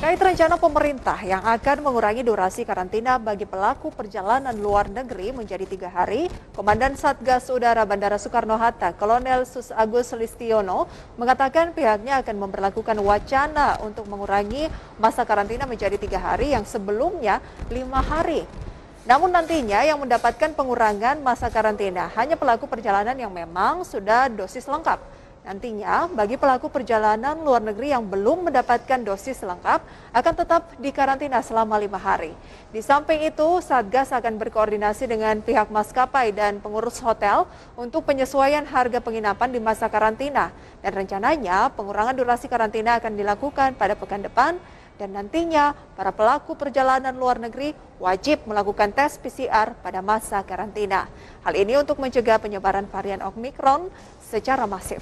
Terkait rencana pemerintah yang akan mengurangi durasi karantina bagi pelaku perjalanan luar negeri menjadi 3 hari, Komandan Satgas Udara Bandara Soekarno-Hatta, Kolonel Sus Agus Listiono, mengatakan pihaknya akan memperlakukan wacana untuk mengurangi masa karantina menjadi 3 hari yang sebelumnya 5 hari. Namun nantinya yang mendapatkan pengurangan masa karantina hanya pelaku perjalanan yang memang sudah dosis lengkap. Nantinya, bagi pelaku perjalanan luar negeri yang belum mendapatkan dosis lengkap, akan tetap dikarantina selama 5 hari. Di samping itu, Satgas akan berkoordinasi dengan pihak maskapai dan pengurus hotel untuk penyesuaian harga penginapan di masa karantina. Dan rencananya, pengurangan durasi karantina akan dilakukan pada pekan depan, dan nantinya para pelaku perjalanan luar negeri wajib melakukan tes PCR pada masa karantina. Hal ini untuk mencegah penyebaran varian Omicron secara masif.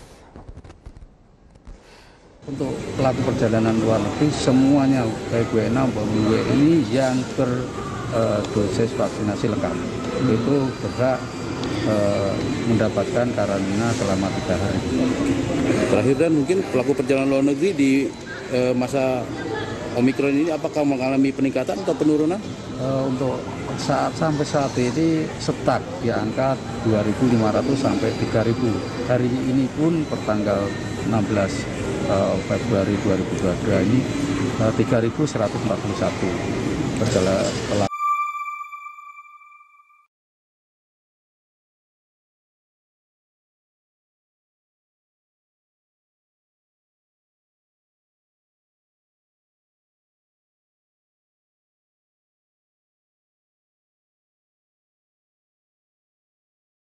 Untuk pelaku perjalanan luar negeri semuanya baik WNA maupun WNI yang berdosis vaksinasi lengkap itu berhak mendapatkan karantina selama 3 hari. Terakhir, dan mungkin pelaku perjalanan luar negeri di masa Omikron ini apakah mengalami peningkatan atau penurunan? Untuk sampai saat ini stuck di angka 2.500 sampai 3.000. Hari ini pun pertanggal 16 Februari 2022 ini 3.141 perjalanan.